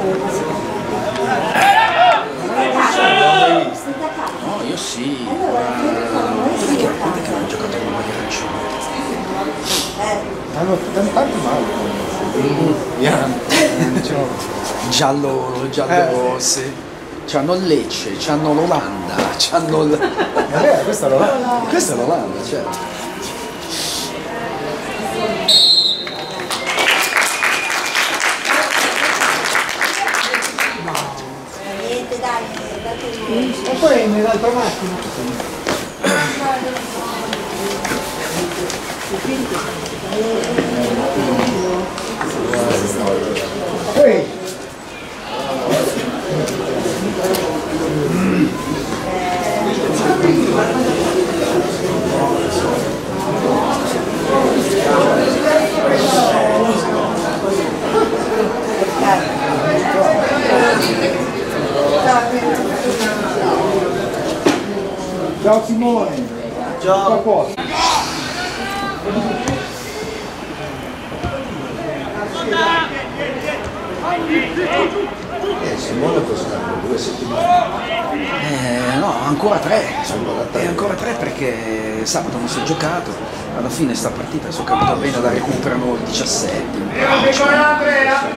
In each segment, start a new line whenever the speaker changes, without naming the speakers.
No, io sì. Quando è che hanno giocato con maglia arancione?
Hanno tanti male.
Giallo rossi. C'hanno il Lecce, c'hanno l'Olanda, c'hanno il...
Questa è l'Olanda.
Questa è l'Olanda, certo.
Niente, dai,
E poi nell'altra macchina. Poi ciao Simone. Ciao. A posto.
Simone può stare 2 settimane.
No, ancora 3. Ancora 3 perché sabato non si è giocato. Alla fine sta partita, se ho capito bene, la recuperano il 17.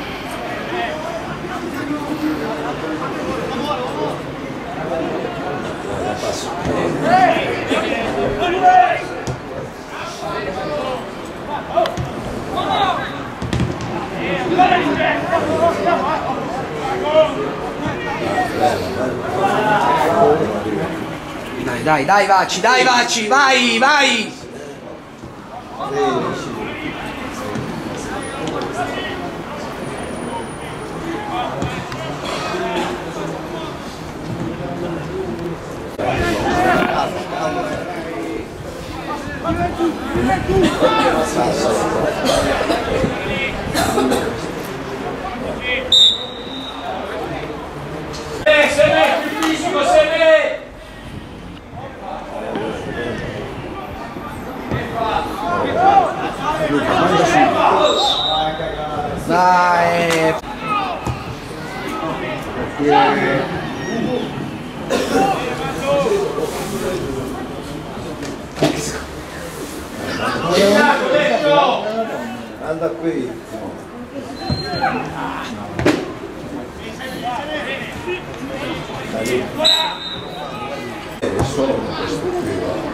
Dai, Vacci, vai! Dai!
Anda qui. Solo questo qui va.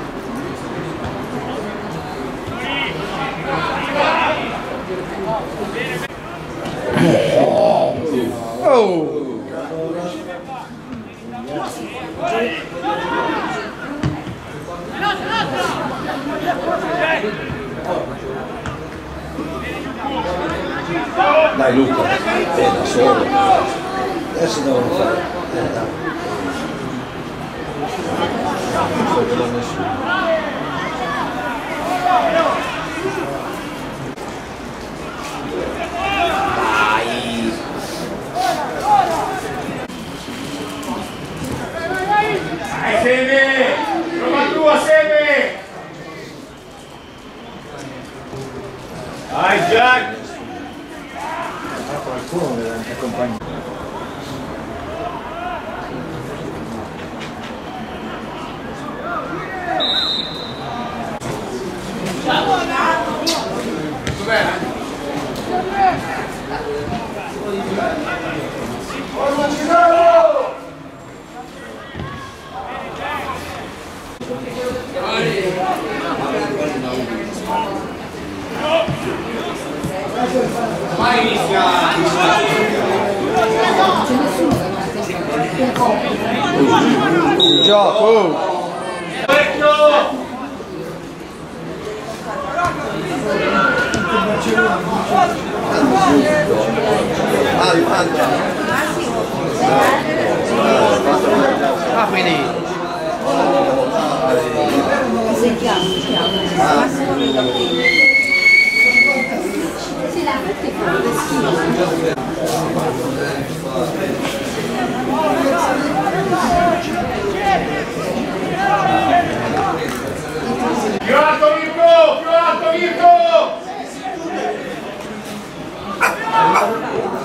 Oh!
Dai Luca, da solo. Adesso devono fare. Dai. Non vedo nessuno.
Seme! Prova tua, Seme! Dai, Jack!
Qualcuno deve anche accompagnare.
Mai inizia!
Gioco! Ah, quindi
sentiamo. Massimo dei capelli. Sì, la metti fuori, schifo.
Più alto Mirko! Più alto Mirko!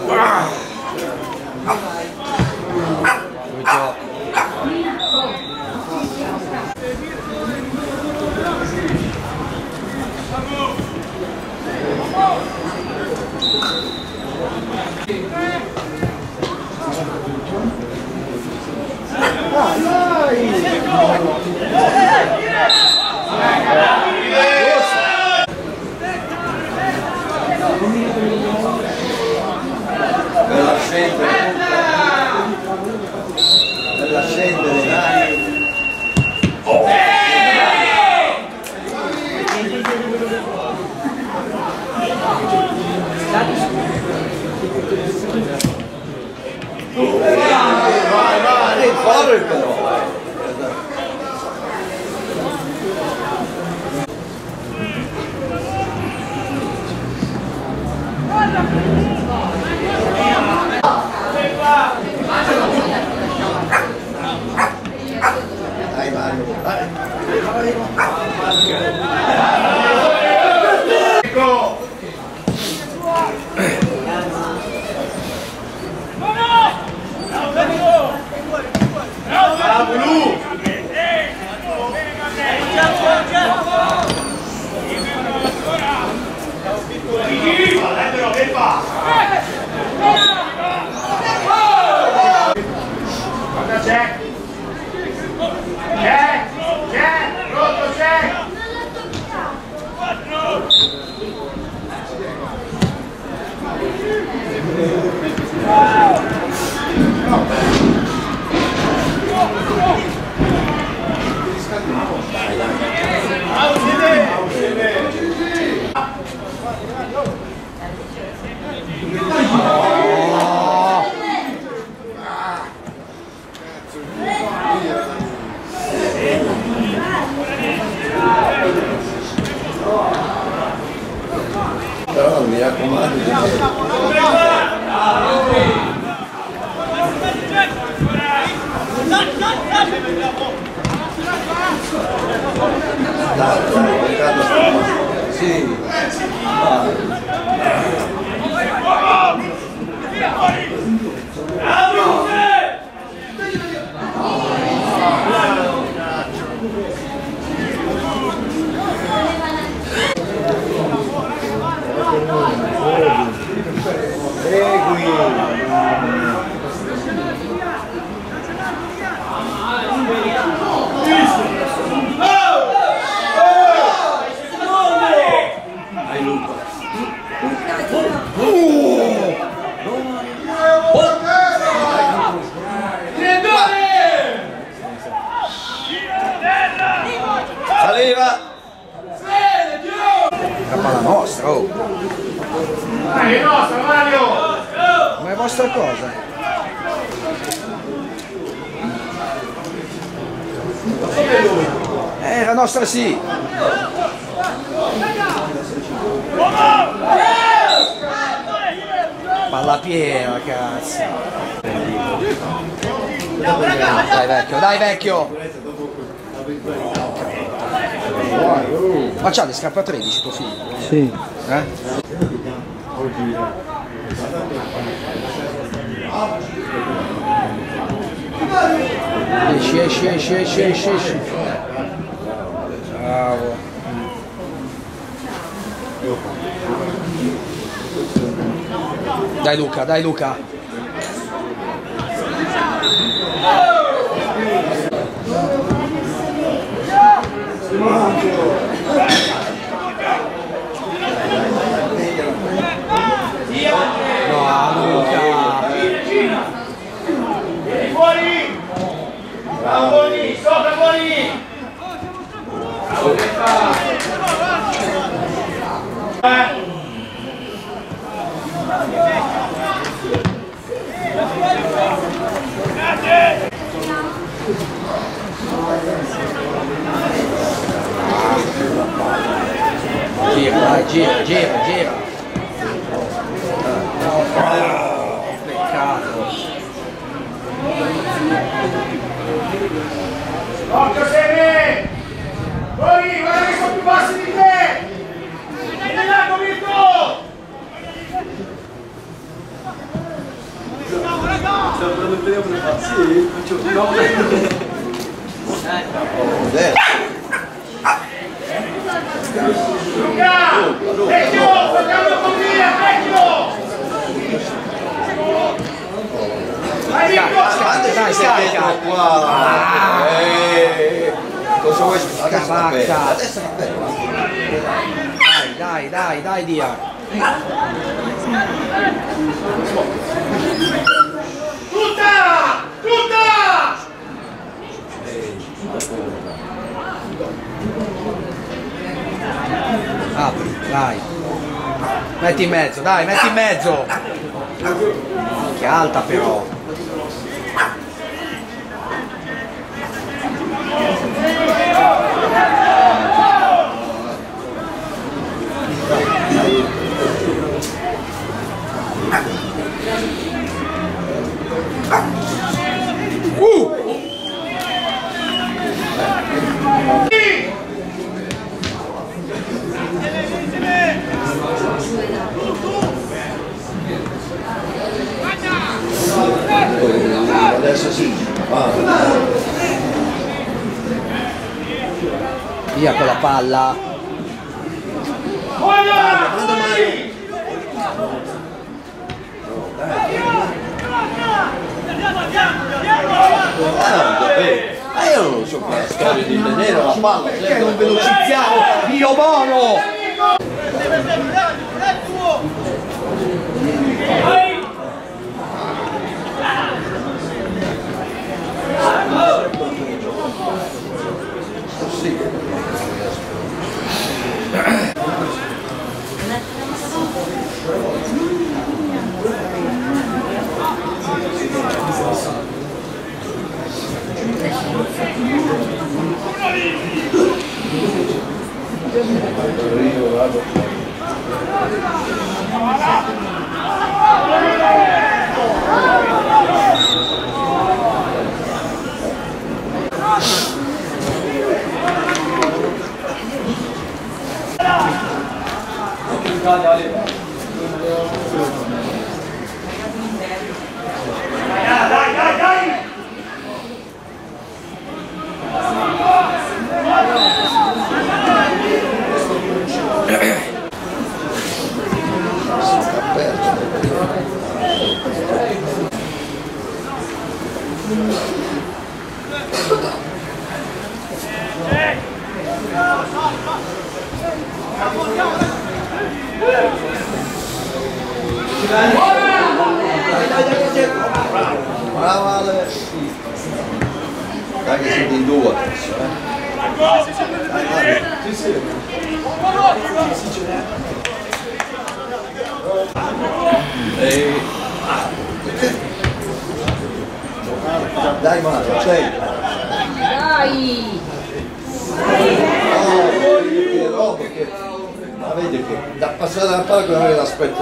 Vai, il faro però. Dai Mario, dai. Però mi raccomando. Sì. Saliva!
La palla nostra, oh!
È nostra, Mario!
Ma è vostra cosa? La nostra sì! Palla piena, cazzo! Dai vecchio, dai vecchio! Ma c'ha le scarpe a 13 tuo figlio?
Sì.
Esci. Bravo. Dai Luca.
Fuori! Bravo Boni, sopra Boni!
Gira. Peccato.
Occhio Semi! Boni, guarda che sono più bassi di te! Vieni là, Mirko! Luca! Vecchio! Facciamo con via, vecchio! Vai Mirko!
Dai, scarica!
Cosa vuoi fare?
Adesso dai, Dia!
Tutta!
Apri, dai! Metti in mezzo, dai, metti in mezzo! Che alta però.
Adesso sì,
Via con la palla.
io non lo so quella storia di tenere la palla.
Perché non velocizziamo? Dio buono!
Brava Ale. Dai che siete in due adesso, Dai Mario, sei.
Dai!
Ma vedi che da passare la palla non l'aspetto.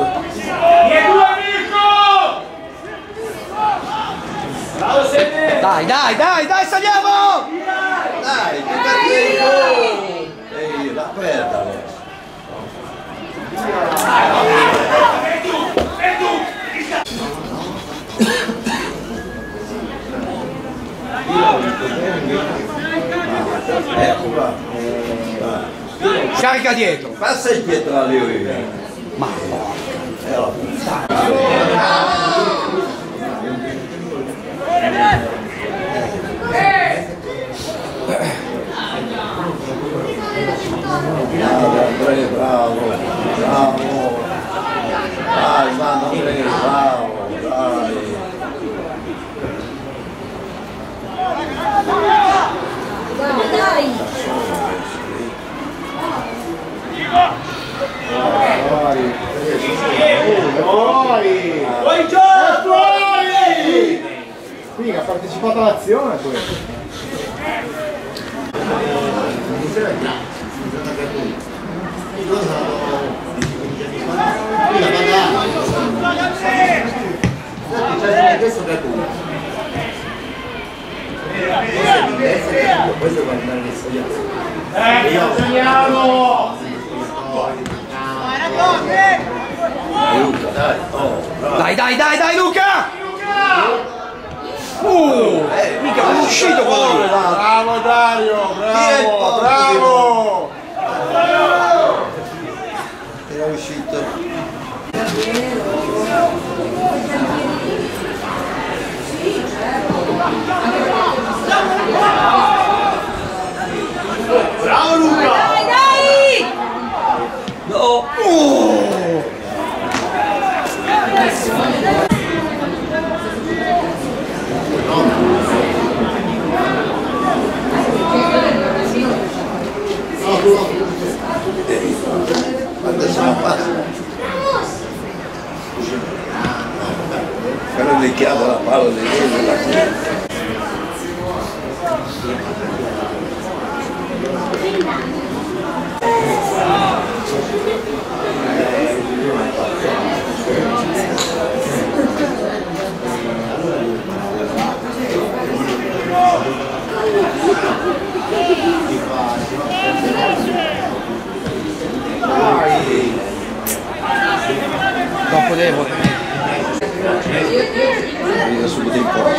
Dai, saliamo!
Dai, che cazzo! Ehi, la perda adesso. Ecco qua.
Carica dietro!
Passa dietro la Leo.
Ma
Andrea, bravo, bravo. Dai, manda Andrea, bravo, dai.
Dai!
Fuori! Figa, ha partecipato all'azione questo.
Dai, Luca! Mica è uscito quello lì!
Bravo Dario, bravo!
Era uscito.
Bravo Luca!
Dai!
No!
invecchiata la palla di quello.
Dopo devo.
Viene subito in porta.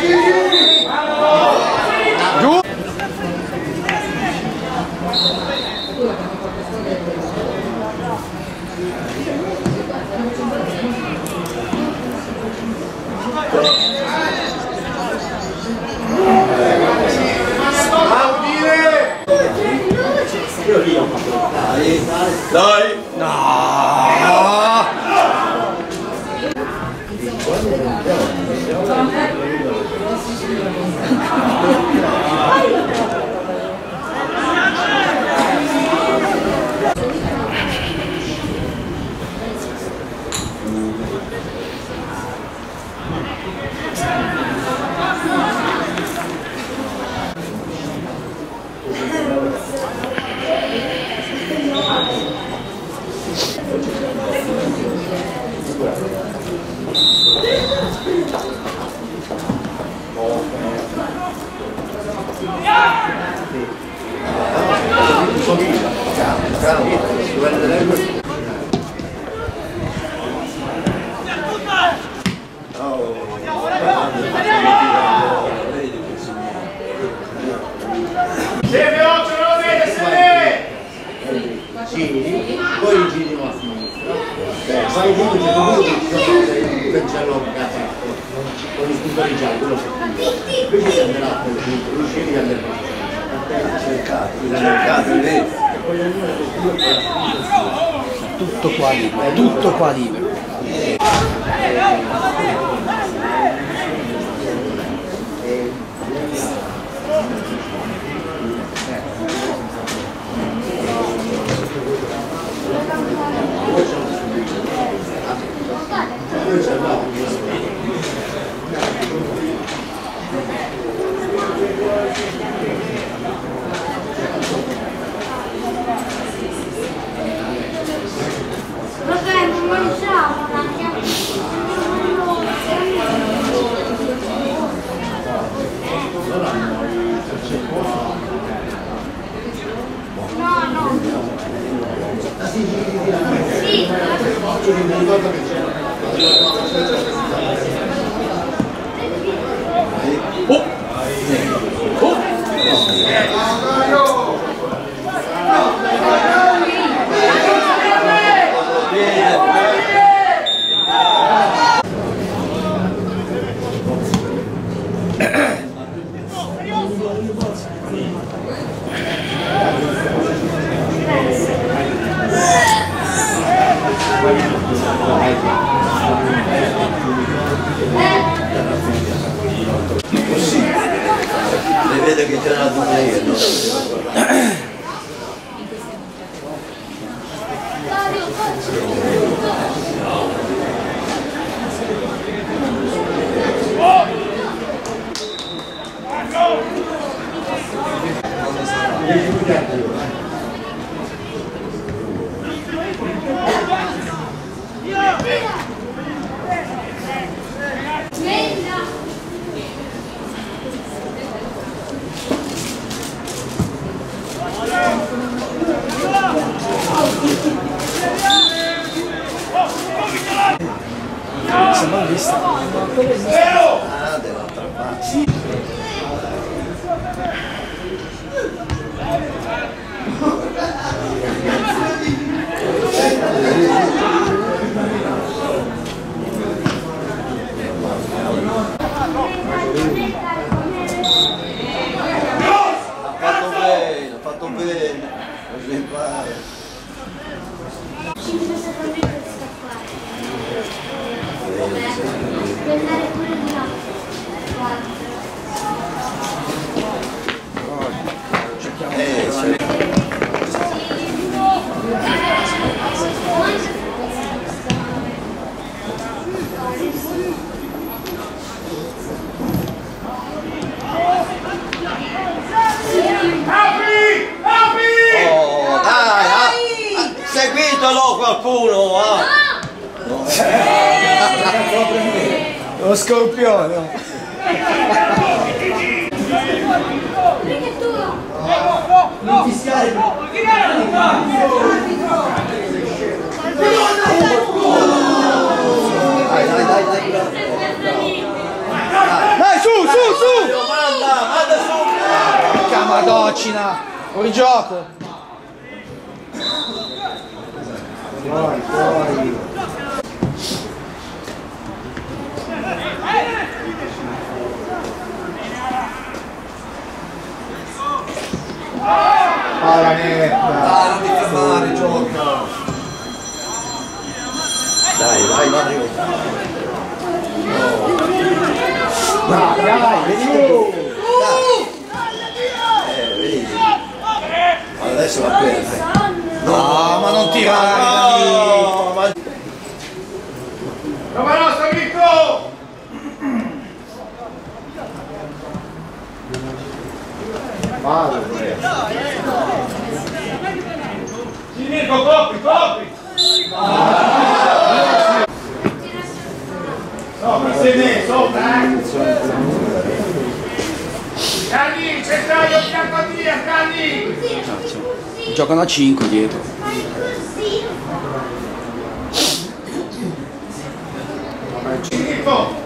Giù!
Dai!
No!
Siete 8, non lo vede, siete!
Giri, poi giri a sinistra. Fai giù che tu cancello a casa con gli scultori gialli, quello si invece di andare a quel punto, riuscivi ad andare
Cercato, è vero.
Tutto qua libero, tutto qua libero.
Ne vedo che c'è una domenica, no? qualcuno, va!
Lo scorpione.
Non fischiare.
Dai, su!
Manda su!
Porca madocina! Fuori gioco!
Fuori. Palla netta.
Dai, non ti fermare, gioca! Dai, Mario!
Dai, vedi tu.
Vedi! Adesso va bene, dai!
No, ma non tirare!
No, ma...
Roma nostra, Mirko!
Vado.
Sì, Mirko, copri! Sopra, sei me, sopra, Cani, centraio, fianco a via, Cani!
Giocano a 5 dietro.
Mirko!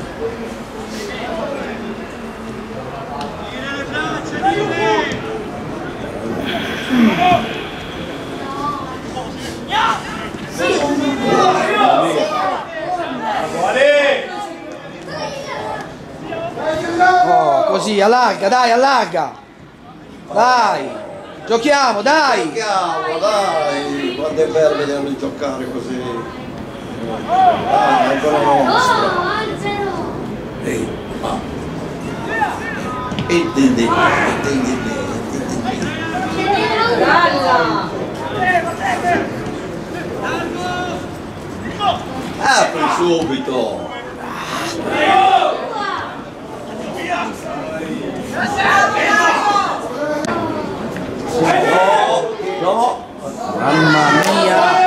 Oh, così, allarga, dai, allarga! Dai! Giochiamo, dai!
Giochiamo, dai! Quando è bello vederli giocare così! Dai, è quella nostra! Ehi, ma...
Galla!
Apri subito! No!
Mamma mia!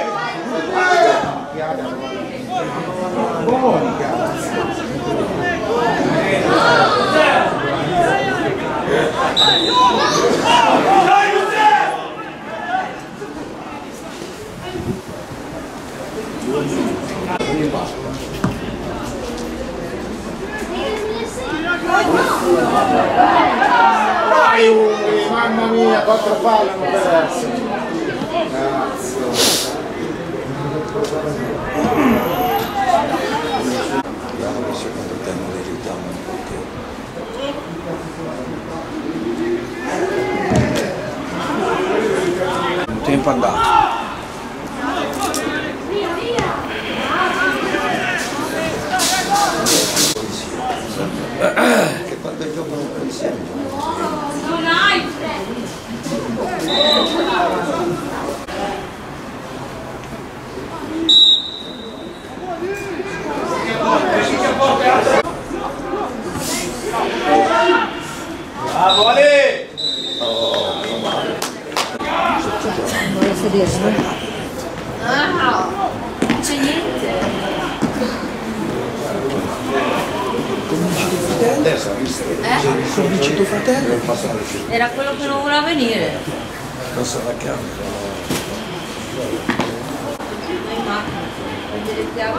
Dai, mamma mia, quattro palle hanno perso.
Vediamo che secondo tempo li aiutiamo un pochino.
Un tempo andato.
Che quando giocano insieme.
Non hai!
Bravo Ale!
Vuole sedersi? Ah, non c'è niente.
Adesso ha visto che
Sono vincito tuo fratello?
non passare più.
Era quello che non voleva venire.
Non sarà chiaro.
In macchina, prende le chiavi.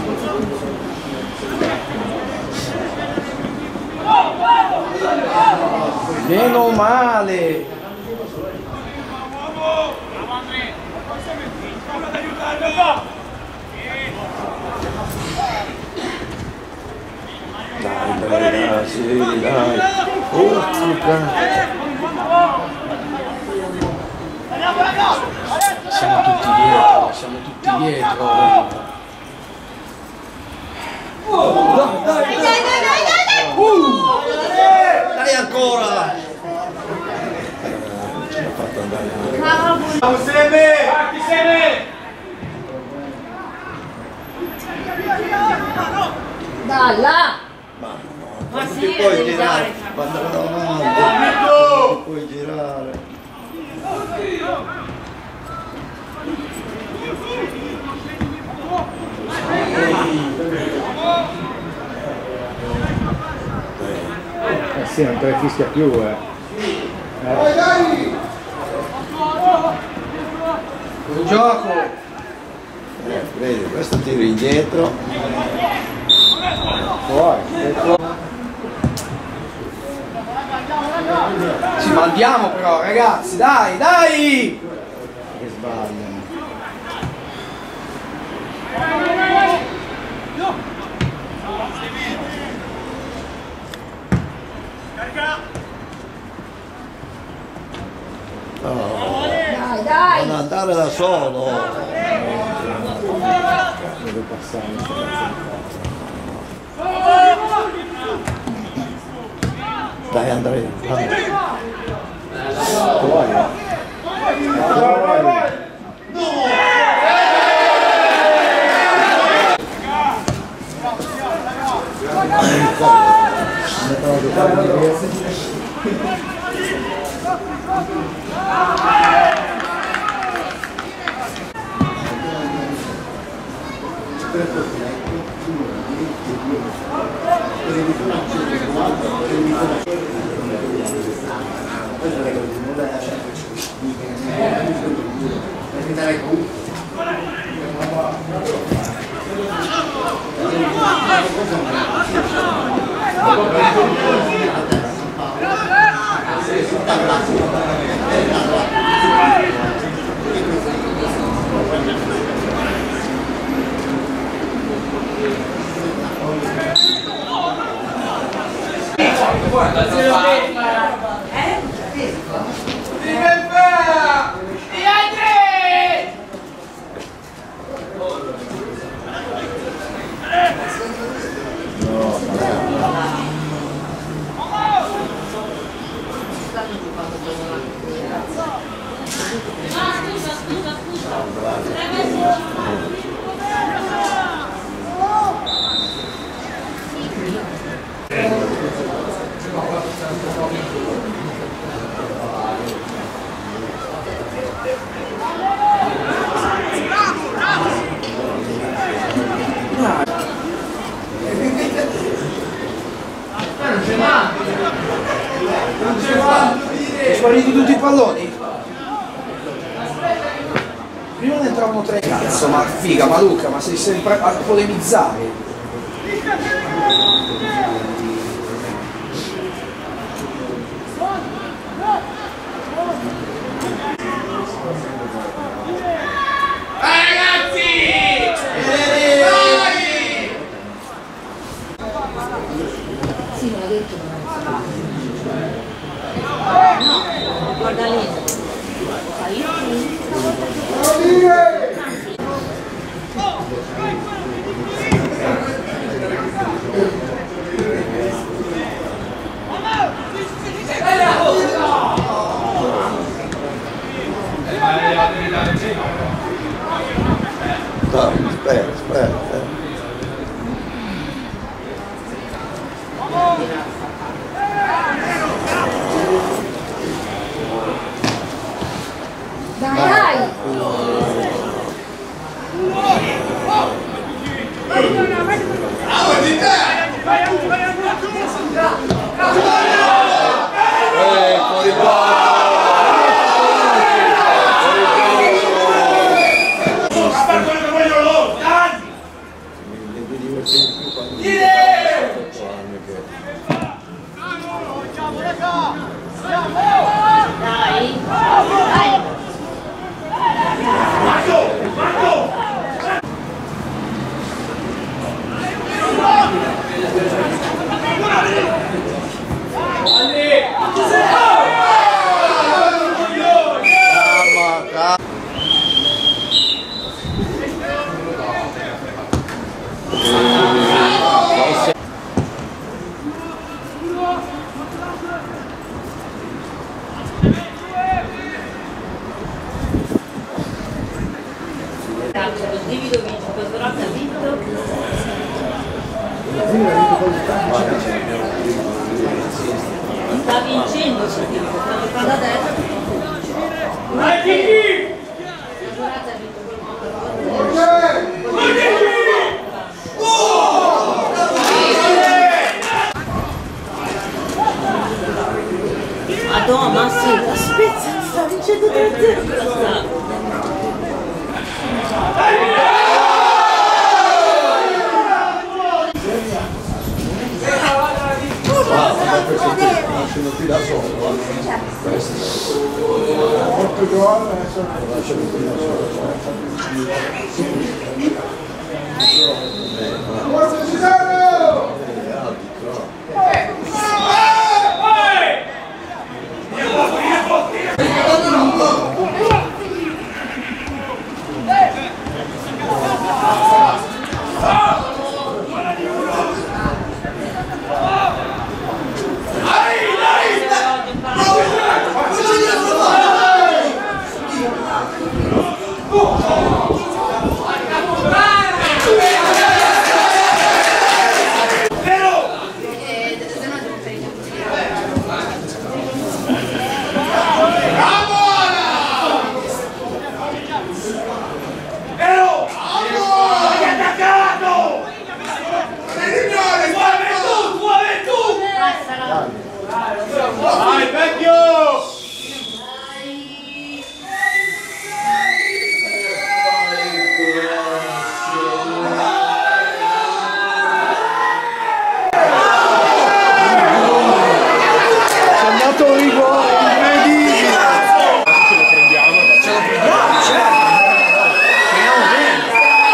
Meno male!
Dai, sì, dai. Oh, Luca.
Siamo tutti dietro.
Dai ancora! Ce l'ha fatto andare.
Andiamo insieme! Parti insieme!
Dalla!
Ma
Ma
non
sì,
ti puoi
devi
girare,
dare.
quando avanti, non ti puoi girare.
Sì, non te ne fischia più,
Dai, dai!
Il gioco!
Vedi, questo tiro indietro.
Fuori.
Ci mandiamo però, ragazzi, dai, dai!
Che sbagliano.
Dai, dai!
Non andare da solo.
Deve passare.
Dai Andrea.
Fuori.
Spariti tutti i palloni? Prima ne entravano 3. Cazzo, ma figa, ma Luca, ma sei sempre a polemizzare.
Sì, me l'ha detto. No, guarda lì. Fai
Aspetta.
dai! Divido vinto, Pesorata ha vinto. Sta vincendo, stanno parlando adesso. Pesorata ha vinto.
Ti da solo,
molto giovane adesso vai vecchio!
c'è andato un rigore incredibile.
Ce lo prendiamo,
certo. Speriamo bene.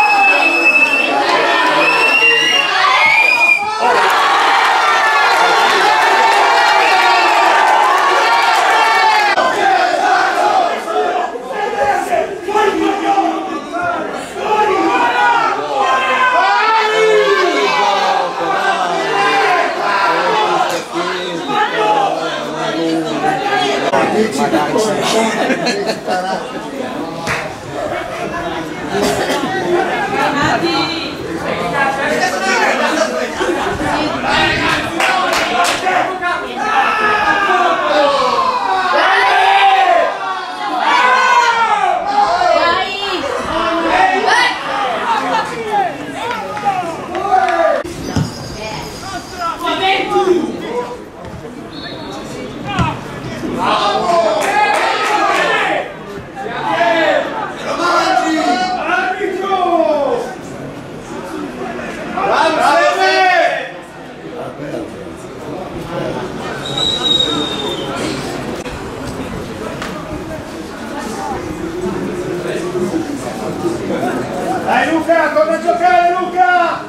Dai Luca, torna a giocare Luca!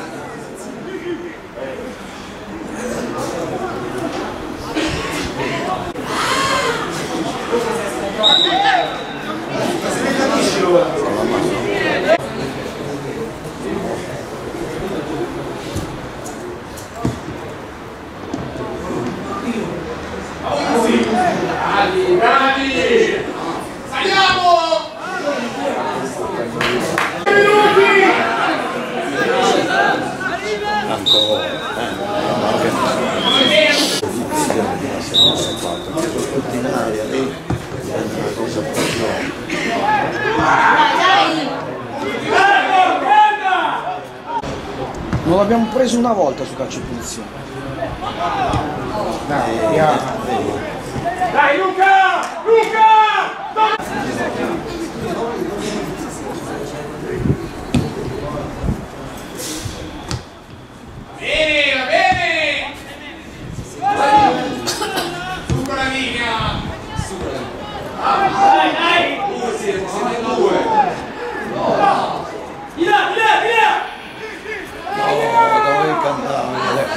Bravi! Saliamo!
Non l'abbiamo preso una volta su calcio e punizione.
Dai Luca! Luca! Bene, va bene! Su con la linea! Dai, dai! Siete in due! Di là, di là, di là!
Dovevi cantare.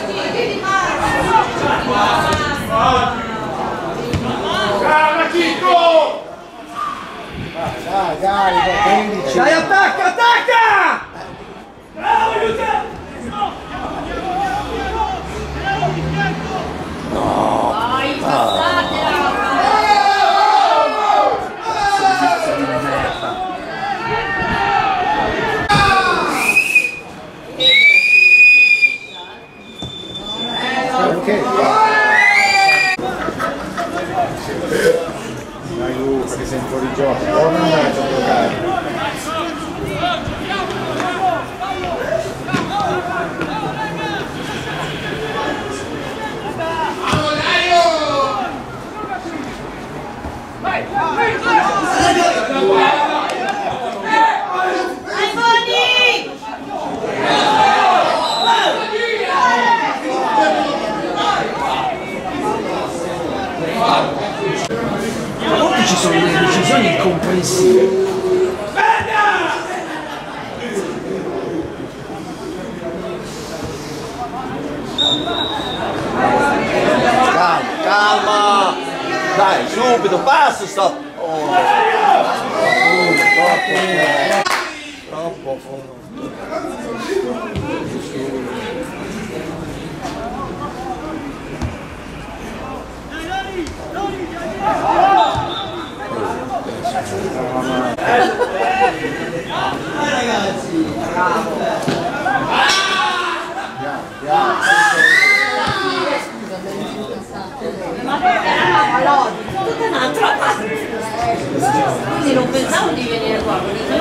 Brava Chico!
Dai, attacca, attacca!
Bravo Luca!
Vai, passatela!
Dai Luca, che sei fuori gioco, torna a giocare. Vai, vai, vai!
qui ci sono delle decisioni incomprensibili.
Calma! Dai, subito, passa, stop! Oh. Troppo fondo.
Ragazzi, bravo!
Ma perché eravamo all'oggi, tutta un'altra parte. Quindi non pensavo di venire qua.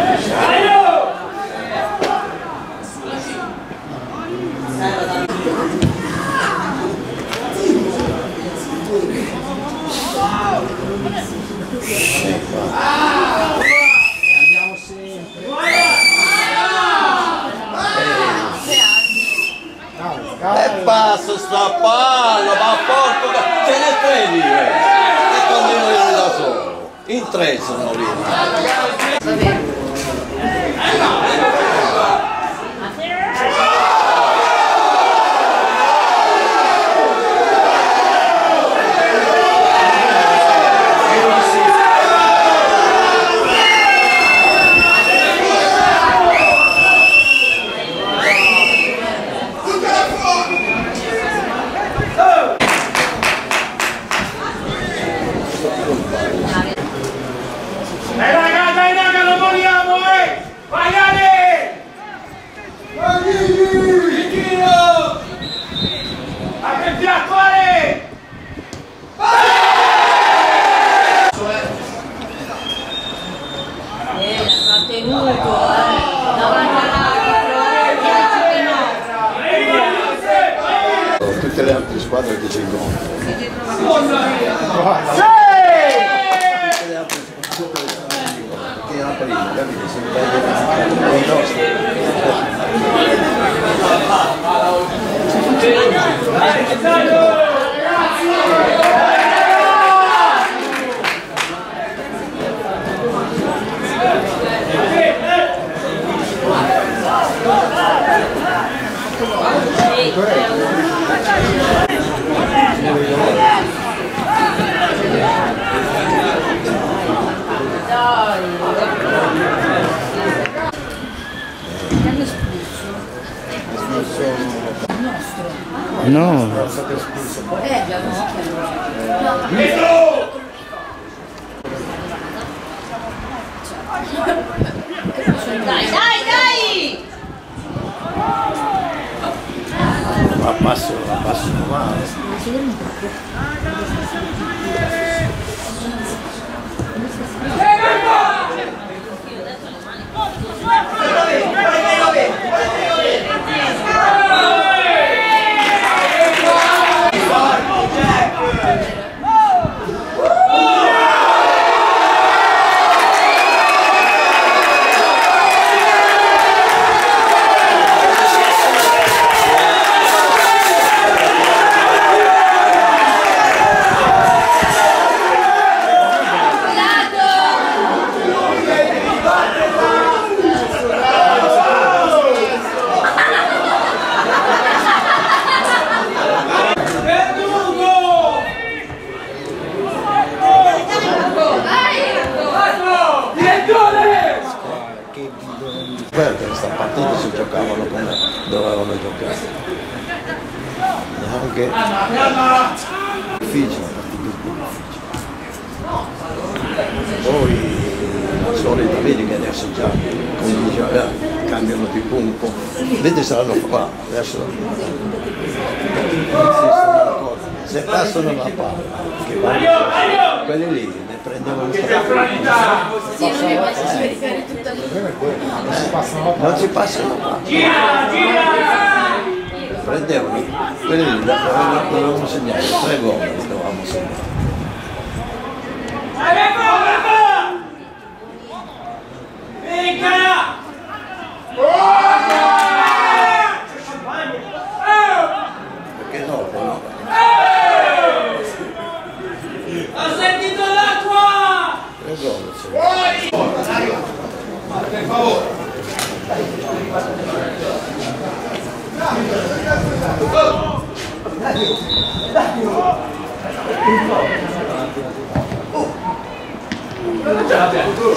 Andiamo sempre.
E passa sta palla, ma porco ce ne tre lì, e continuano io da solo. In tre sono lì.
Dai raga, non moriamo, Vai Ale! Apri il fianco, Ale!
L'ha trattenuto, davanti all'arbitro,
Tutte le altre squadre che ci incontrano. Che la prima, capite? Si prendono i nostri.
No.
Dai!
Ma passo male. Guarda, questa partita si giocavano come dovevano giocare. Anche difficile, poi la solita vedi che adesso già comincia, cambiano tipo un po'. Vedi saranno qua, adesso se passano la palla, che vanno, quelli lì ne prendevano
Sì, non mi posso verificare tutta lì.
non si passano qua. Prendevano, quelli lì dovevamo segnare 3 gol, dovevamo segnare. Perché dopo no?
Ho sentito l'acqua! Non ce l'abbiamo tu.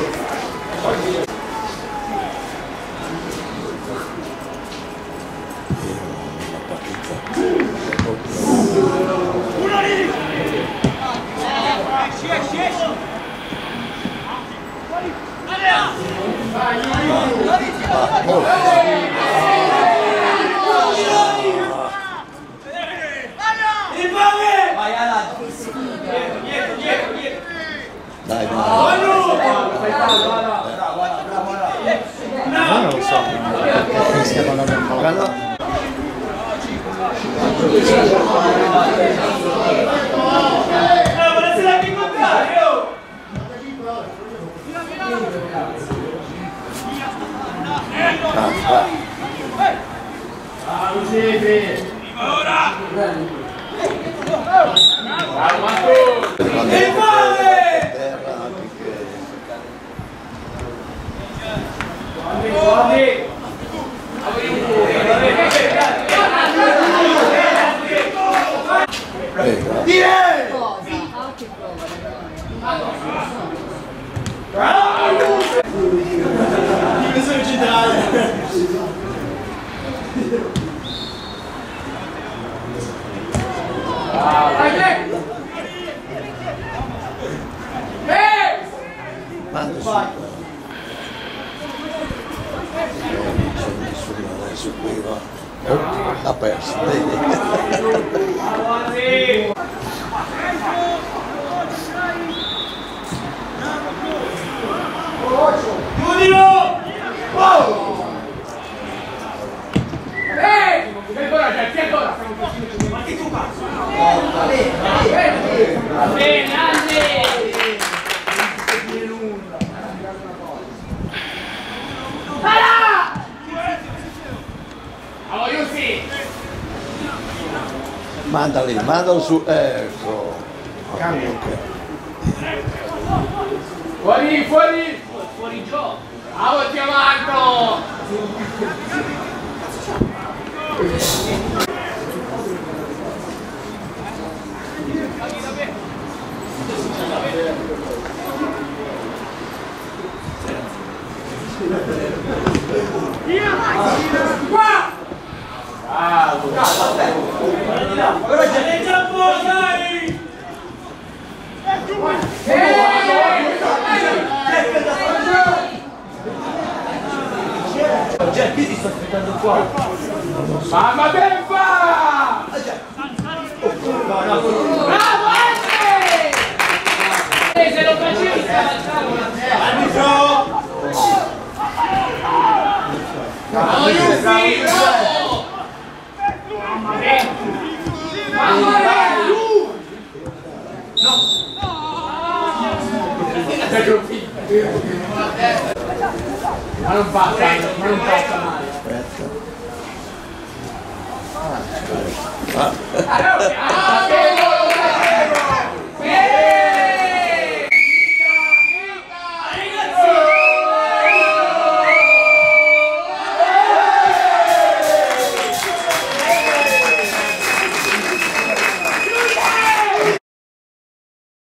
Dai, dai.
Non lo so, fischia con la
Guarda. Manda su qui va. Ha perso. Mandalo su, ecco.
cambio.
Fuori gioco. Bravo, chiamato.
Qui ti sto aspettando qua.
Mamma Beffa! Bravo Andre! Se lo facevi arbitro! Bravo Yuffie! Bravo! Mamma mia! Mamma mia! No! Ma non passa male.
Aspetta.